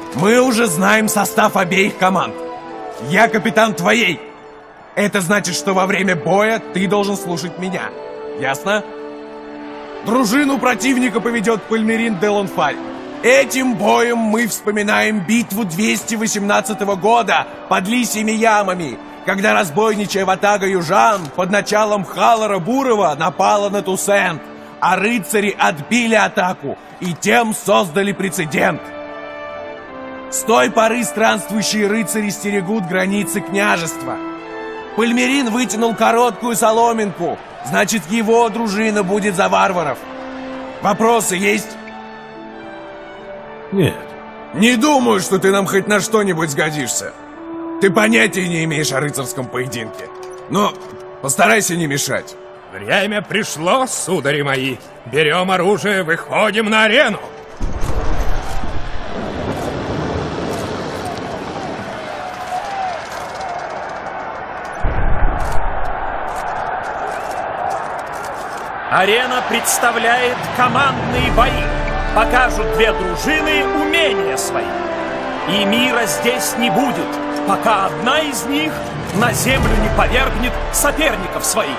Мы уже знаем состав обеих команд. Я капитан твоей. Это значит, что во время боя ты должен слушать меня. Ясно? Дружину противника поведет Пальмерин де Лонфаль. Этим боем мы вспоминаем битву 218 года под Лисьими ямами, когда разбойничая ватага южан под началом Халлора Бурова напала на Туссент, а рыцари отбили атаку и тем создали прецедент. С той поры странствующие рыцари стерегут границы княжества. Пальмерин вытянул короткую соломинку, значит, его дружина будет за варваров. Вопросы есть? Нет. Не думаю, что ты нам хоть на что-нибудь сгодишься. Ты понятия не имеешь о рыцарском поединке. Но постарайся не мешать. Время пришло, судари мои. Берем оружие, выходим на арену. Арена представляет командные бои. Покажут две дружины умения свои. И мира здесь не будет, пока одна из них на землю не повергнет соперников своих.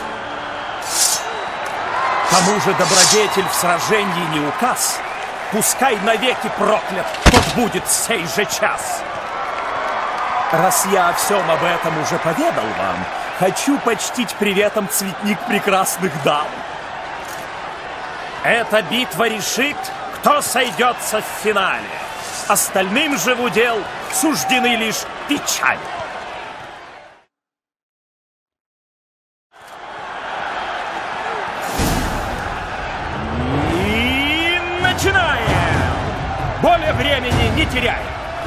Кому же добродетель в сражении не указ, пускай навеки проклят тот будет сей же час. Раз я о всем об этом уже поведал вам, хочу почтить приветом цветник прекрасных дам. Эта битва решит, кто сойдется в финале. Остальным же в удел суждены лишь печали. И начинаем! Более времени не теряем.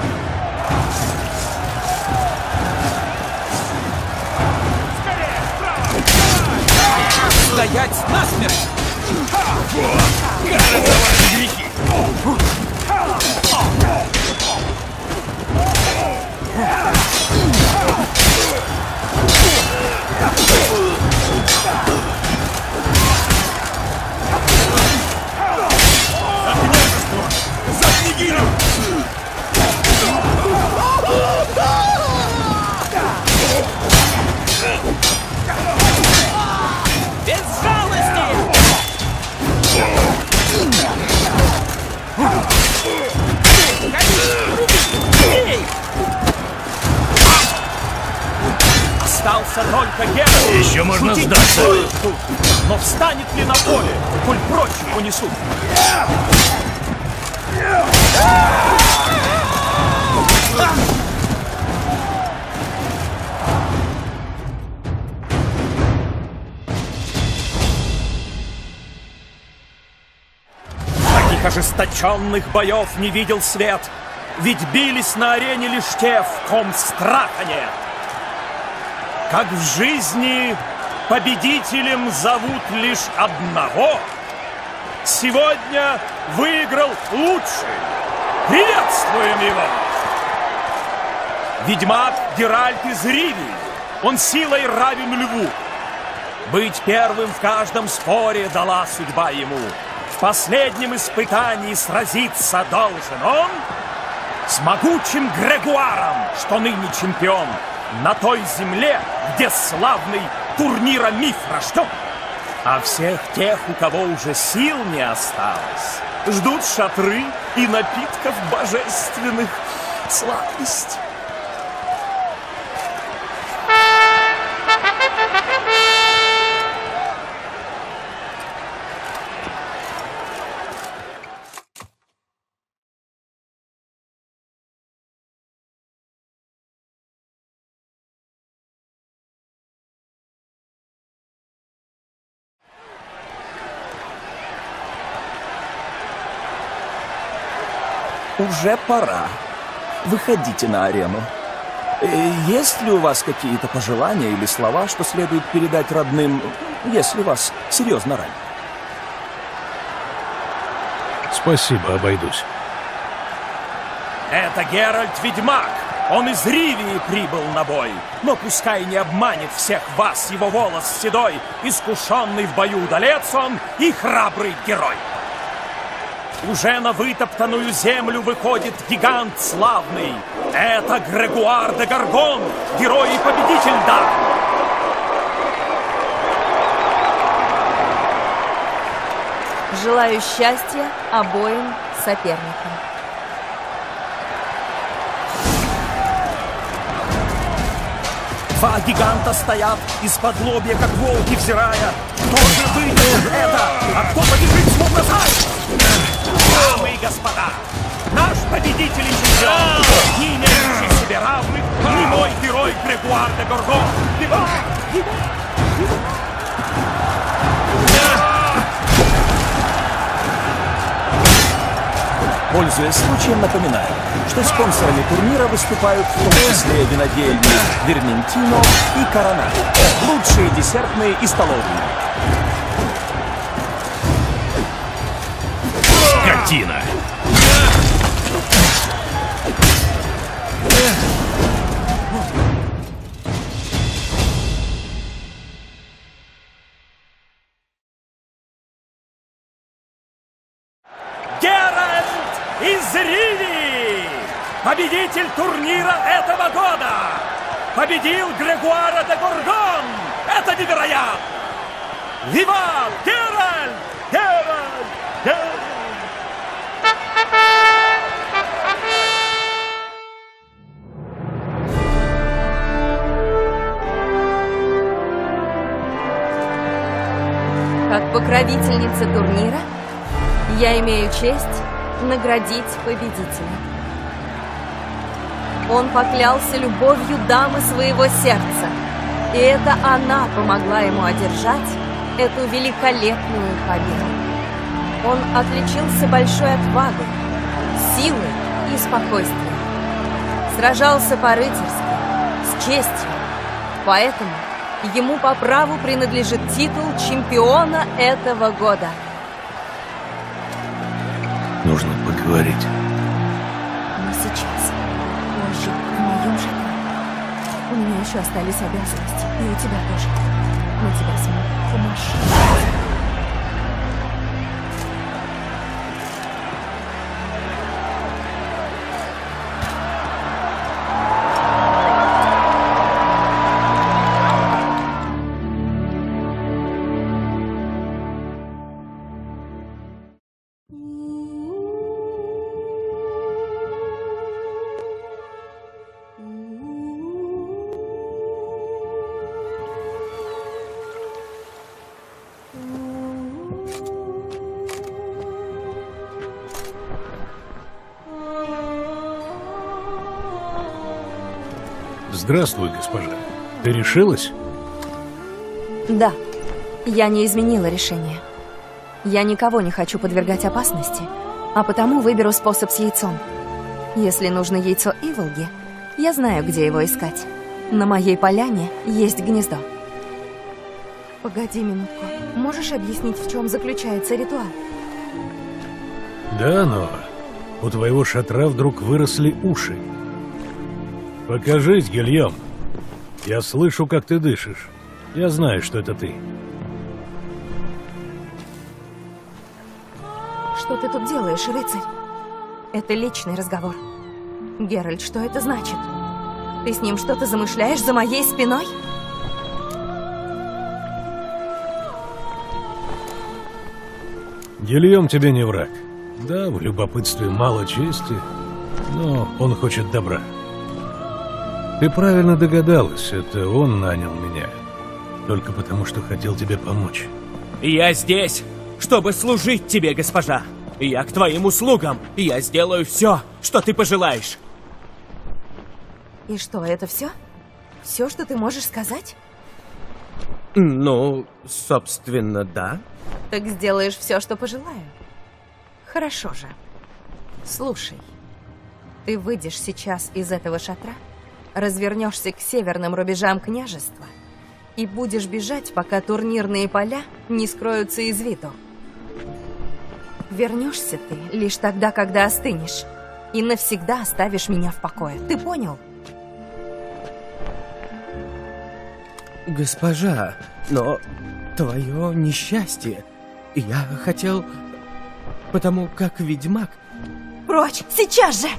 Скорее, вправо! Стоять насмерть! Кажется, ваши грехи. За княжество! За княгиню! Без жалости! Остался только Геральт. Еще можно сдаться. Но встанет ли на поле, коль прочь унесут? Таких ожесточенных боев не видел свет. Ведь бились на арене лишь те, в ком страха нет. Как в жизни победителем зовут лишь одного, сегодня выиграл лучший. Приветствуем его! Ведьмак Геральт из Ривии, он силой равен льву. Быть первым в каждом споре дала судьба ему. В последнем испытании сразиться должен он с могучим Грегуаром, что ныне чемпион, на той земле, где славный турнира миф рожден. А всех тех, у кого уже сил не осталось, ждут шатры и напитков божественных сладость. Уже пора. Выходите на арену. Есть ли у вас какие-то пожелания или слова, что следует передать родным, если вас серьезно ранят? Спасибо, обойдусь. Это Геральт Ведьмак. Он из Ривии прибыл на бой. Но пускай не обманет всех вас его волос седой. Искушенный в бою удалец он и храбрый герой. уже на вытоптанную землю выходит гигант славный. Это Грегуар де Гаргон, герой и победитель Дарна. Желаю счастья обоим соперникам. Два гиганта стоят из-под лобья, как волки, взирая. Кто же выиграет это, а кто побежит с угрозой? Дамы и господа, наш победитель и чемпион, не имеющий себе равных, не мой герой Грегуар де Гаргон. Пользуясь случаем, напоминаю, что спонсорами турнира выступают в том числе винодельни Верментино и Коронадо, лучшие десертные и столовые. Картина! Из Ривии! Победитель турнира этого года! Победил Грегуара де Гаргон! Это невероятно! Виват! Геральт! Геральт! Геральт! Как покровительница турнира, я имею честь наградить победителя. Он поклялся любовью дамы своего сердца, и это она помогла ему одержать эту великолепную победу. Он отличился большой отвагой, силой и спокойствием. Сражался по-рыцарски, с честью, поэтому ему по праву принадлежит титул чемпиона этого года. Нужно поговорить. Но сейчас, позже, в моем шатре. У меня еще остались обязанности, и у тебя тоже. На тебя смотрит сумасшедший. Здравствуй, госпожа. Ты решилась? Да, я не изменила решение. Я никого не хочу подвергать опасности, а потому выберу способ с яйцом. Если нужно яйцо Иволги, я знаю, где его искать. На моей поляне есть гнездо. Погоди минутку. Можешь объяснить, в чем заключается ритуал? Да, но у твоего шатра вдруг выросли уши. Покажись, Гильем. Я слышу, как ты дышишь. Я знаю, что это ты. Что ты тут делаешь, рыцарь? Это личный разговор. Геральт, что это значит? Ты с ним что-то замышляешь за моей спиной? Гильем тебе не враг. Да, в любопытстве мало чести, но он хочет добра. Ты правильно догадалась, это он нанял меня. Только потому, что хотел тебе помочь. Я здесь, чтобы служить тебе, госпожа. Я к твоим услугам, и я сделаю все, что ты пожелаешь. И что, это все? Все, что ты можешь сказать? Ну, собственно, да. Так сделаешь все, что пожелаю. Хорошо же. Слушай, ты выйдешь сейчас из этого шатра, развернешься к северным рубежам княжества и будешь бежать, пока турнирные поля не скроются из виду. Вернешься ты лишь тогда, когда остынешь, и навсегда оставишь меня в покое. Ты понял? Госпожа, но твое несчастье. Я хотел... потому как ведьмак... Прочь! Сейчас же!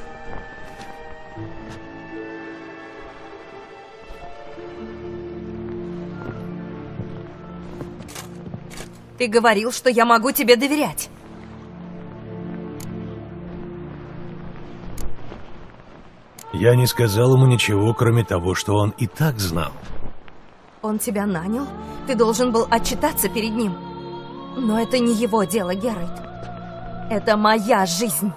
Ты говорил, что я могу тебе доверять. Я не сказал ему ничего, кроме того, что он и так знал. Он тебя нанял, ты должен был отчитаться перед ним. Но это не его дело, Геральт. Это моя жизнь.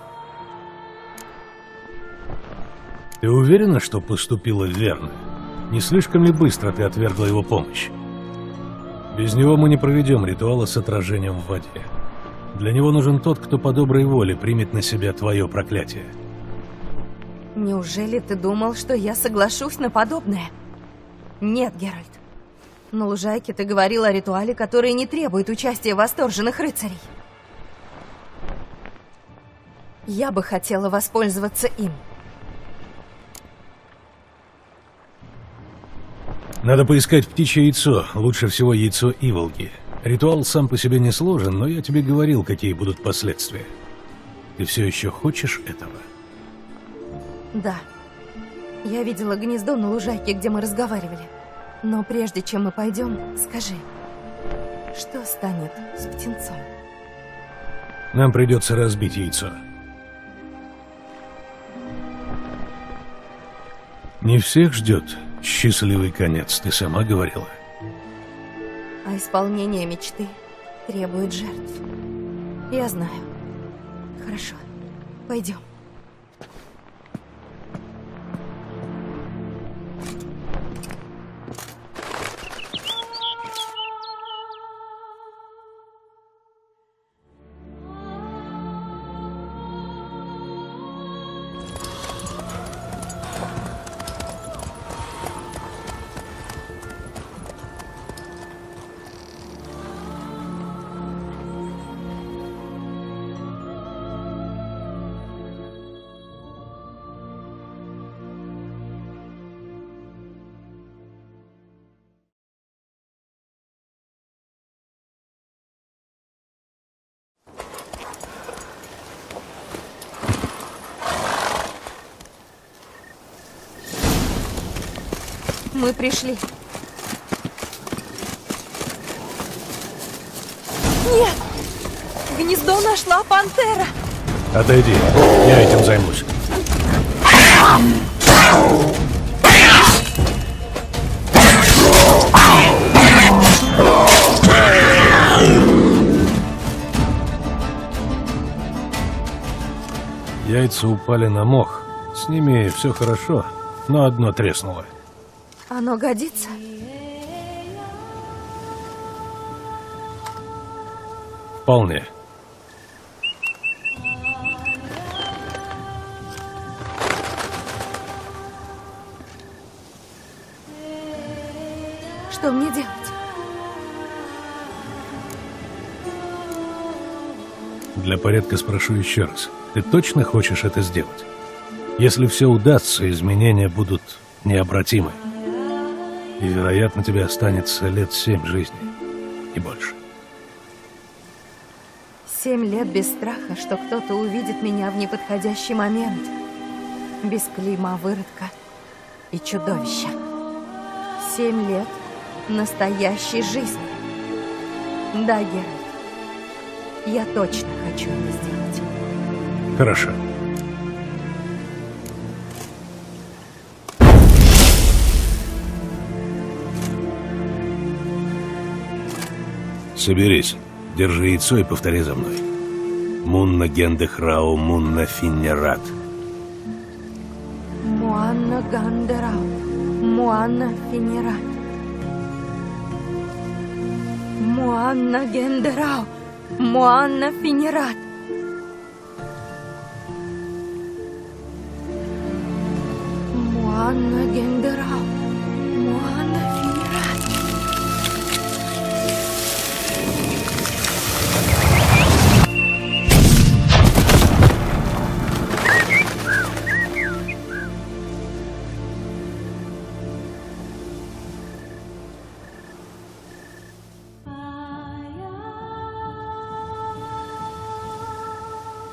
Ты уверена, что поступила верно? Не слишком ли быстро ты отвергла его помощь? Без него мы не проведем ритуала с отражением в воде. Для него нужен тот, кто по доброй воле примет на себя твое проклятие. Неужели ты думал, что я соглашусь на подобное? Нет, Геральт. На лужайке ты говорил о ритуале, который не требует участия восторженных рыцарей. Я бы хотела воспользоваться им. Надо поискать птичье яйцо, лучше всего яйцо Иволги. Ритуал сам по себе не сложен, но я тебе говорил, какие будут последствия. Ты все еще хочешь этого? Да. Я видела гнездо на лужайке, где мы разговаривали. Но прежде чем мы пойдем, скажи, что станет с птенцом? Нам придется разбить яйцо. Не всех ждет счастливый конец, ты сама говорила. А исполнение мечты требует жертв. Я знаю. Хорошо, пойдем. Мы пришли. Нет! Гнездо нашла пантера! Отойди, я этим займусь. Яйца упали на мох. С ними все хорошо, но одно треснуло. Оно годится? Вполне. Что мне делать? Для порядка спрошу еще раз. Ты точно хочешь это сделать? Если все удастся, изменения будут необратимы. И, вероятно, тебе останется лет 7 жизни. И больше. 7 лет без страха, что кто-то увидит меня в неподходящий момент. Без клейма выродка и чудовища. 7 лет настоящей жизни. Да, Геральт, я точно хочу это сделать. Хорошо. Соберись, держи яйцо и повтори за мной. Мунна Гендехрау, Мунна Финнерат. Муанна Гандерау, Муанна Финнерат. Муанна Гендерау, Муанна Финнерат. Муанна Гендерау, Муанна Финнерат.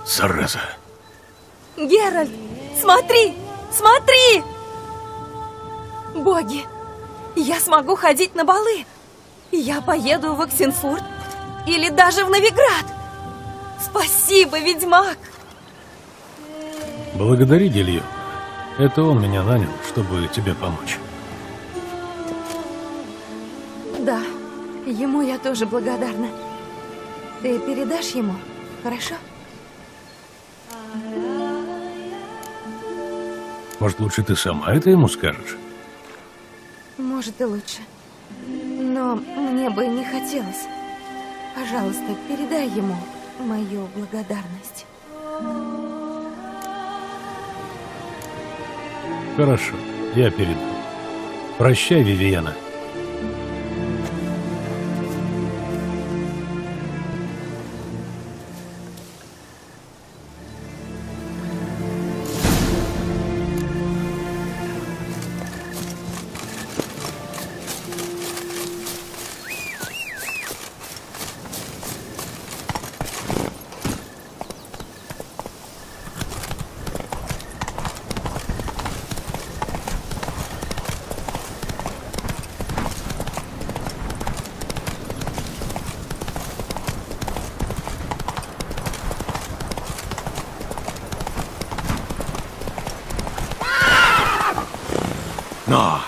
Зараза. Геральт, смотри! Смотри! Боги, я смогу ходить на балы. Я поеду в Оксенфурт или даже в Новиград. Спасибо, ведьмак! Благодари Гильома. Это он меня нанял, чтобы тебе помочь. Да, ему я тоже благодарна. Ты передашь ему, хорошо? Может, лучше ты сама это ему скажешь? Может и лучше. Но мне бы не хотелось. Пожалуйста, передай ему мою благодарность. Хорошо, я перейду. Прощай, Вивиана. Но!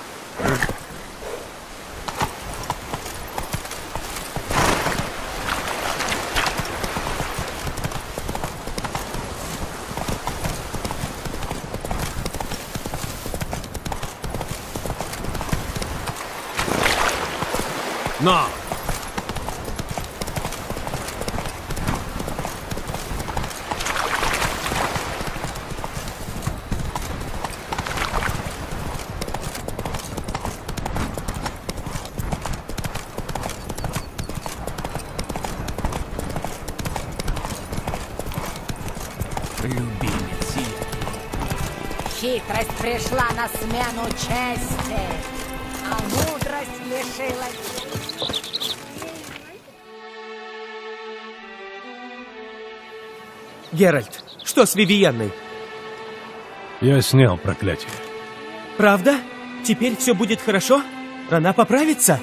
Но! Хитрость пришла на смену чести, а мудрость лишилась. Геральт, что с Вивиенной? Я снял проклятие. Правда? Теперь все будет хорошо? Она поправится?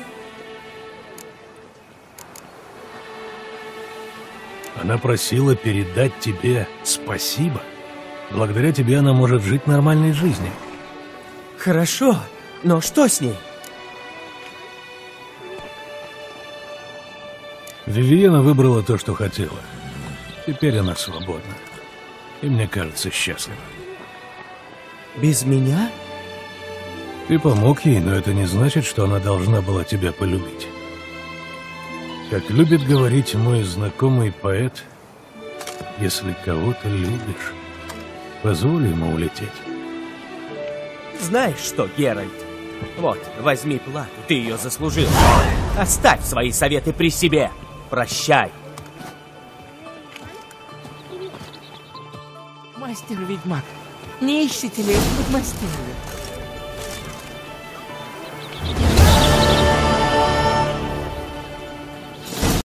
Она просила передать тебе спасибо. Благодаря тебе она может жить нормальной жизнью. Хорошо, но что с ней? Вивиена выбрала то, что хотела. Теперь она свободна. И, мне кажется, счастлива. Без меня? Ты помог ей, но это не значит, что она должна была тебя полюбить. Как любит говорить мой знакомый поэт, если кого-то любишь, позволь ему улететь. Знаешь что, Геральт? Вот, возьми плату, ты ее заслужил. Оставь свои советы при себе. Прощай. Мастер-ведьмак, не ищете ли подмастерья?